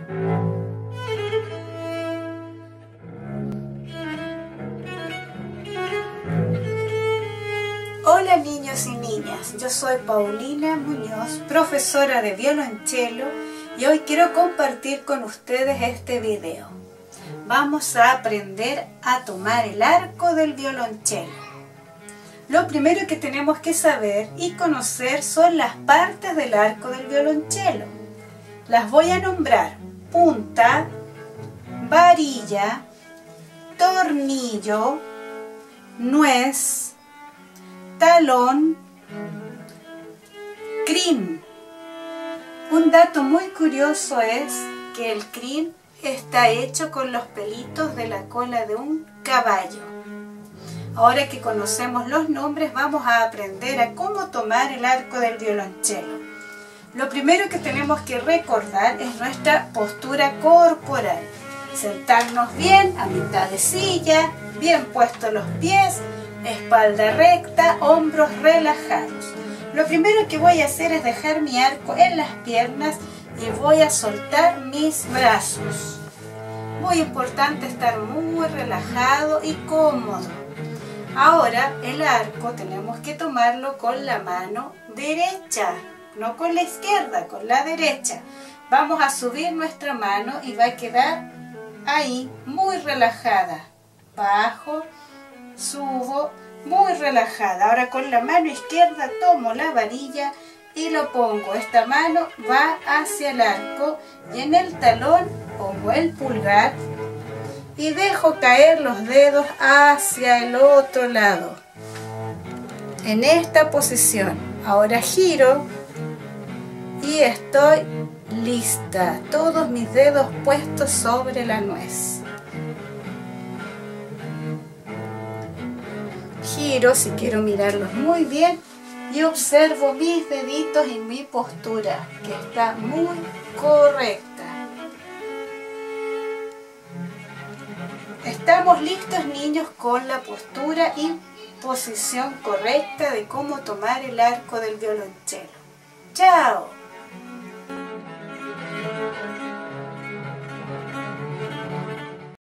Hola niños y niñas, yo soy Paulina Muñoz, profesora de violonchelo, y hoy quiero compartir con ustedes este video. Vamos a aprender a tomar el arco del violonchelo. Lo primero que tenemos que saber y conocer son las partes del arco del violonchelo. Las voy a nombrar: punta, varilla, tornillo, nuez, talón, crin. Un dato muy curioso es que el crin está hecho con los pelitos de la cola de un caballo. Ahora que conocemos los nombres, vamos a aprender a cómo tomar el arco del violonchelo. Lo primero que tenemos que recordar es nuestra postura corporal. Sentarnos bien a mitad de silla, bien puestos los pies, espalda recta, hombros relajados. Lo primero que voy a hacer es dejar mi arco en las piernas y voy a soltar mis brazos. Muy importante estar muy relajado y cómodo. Ahora el arco tenemos que tomarlo con la mano derecha, no con la izquierda, con la derecha. Vamos a subir nuestra mano y va a quedar ahí muy relajada. Bajo, subo, muy relajada. Ahora con la mano izquierda tomo la varilla y lo pongo. Esta mano va hacia el arco y en el talón pongo el pulgar y dejo caer los dedos hacia el otro lado. En esta posición. Ahora giro y estoy lista. Todos mis dedos puestos sobre la nuez. Giro si quiero mirarlos muy bien y observo mis deditos y mi postura, que está muy correcta. Estamos listos, niños, con la postura y posición correcta de cómo tomar el arco del violonchelo. ¡Chao!